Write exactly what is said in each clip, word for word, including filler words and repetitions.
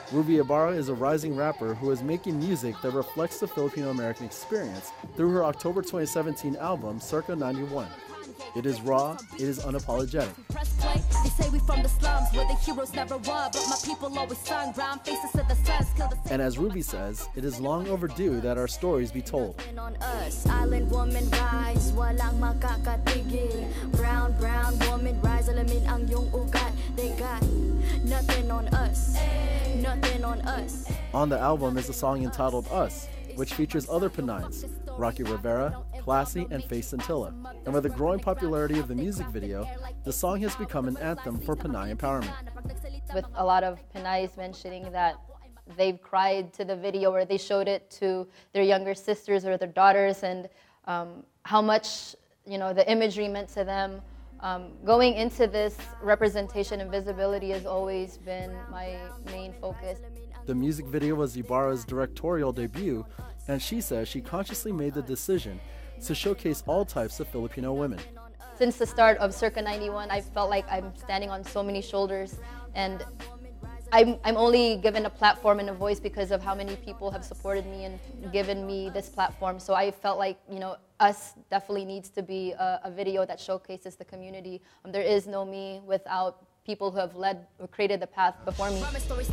Ruby Ibarra is a rising rapper who is making music that reflects the Filipino-American experience through her October twenty seventeen album, Circa ninety-one. It is raw, it is unapologetic. And as Ruby says, it is long overdue that our stories be told. Island woman rise, walang makakatigil. Brown, brown woman rise, alamin ang iyong ugat. They got nothing on us, nothing on us. On the album is a song entitled Us, which features other Pinays, Rocky Rivera, Classy, and Faith Scintilla. And with the growing popularity of the music video, the song has become an anthem for Pinay empowerment. With a lot of Pinays mentioning that they've cried to the video or they showed it to their younger sisters or their daughters, and um, how much, you know, the imagery meant to them. Um, going into this, representation and visibility has always been my main focus. The music video was Ibarra's directorial debut, and she says she consciously made the decision to showcase all types of Filipino women. Since the start of Circa ninety-one, I felt like I'm standing on so many shoulders, and I'm, I'm only given a platform and a voice because of how many people have supported me and given me this platform. So I felt like, you know, Us definitely needs to be a, a video that showcases the community. Um, there is no me without people who have led or created the path before me.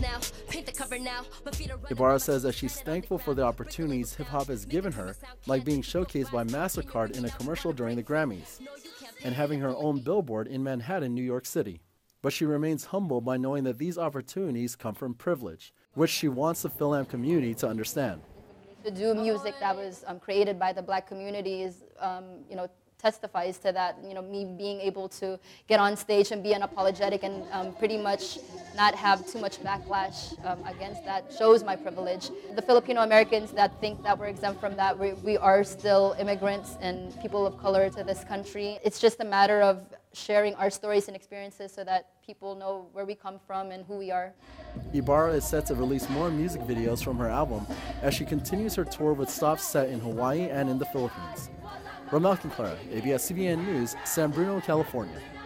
Ibarra says that she's thankful for the opportunities hip-hop has given her, like being showcased by MasterCard in a commercial during the Grammys, and having her own billboard in Manhattan, New York City. But she remains humble by knowing that these opportunities come from privilege, which she wants the fil-am community to understand. To do music that was um, created by the Black community is, um, you know, testifies to that. You know, me being able to get on stage and be unapologetic and um, pretty much not have too much backlash um, against that shows my privilege. The Filipino Americans that think that we're exempt from that, we, we are still immigrants and people of color to this country. It's just a matter of sharing our stories and experiences so that people know where we come from and who we are. Ibarra is set to release more music videos from her album as she continues her tour with stops set in Hawaii and in the Philippines. Rommel Conclara, A B S C B N News, San Bruno, California.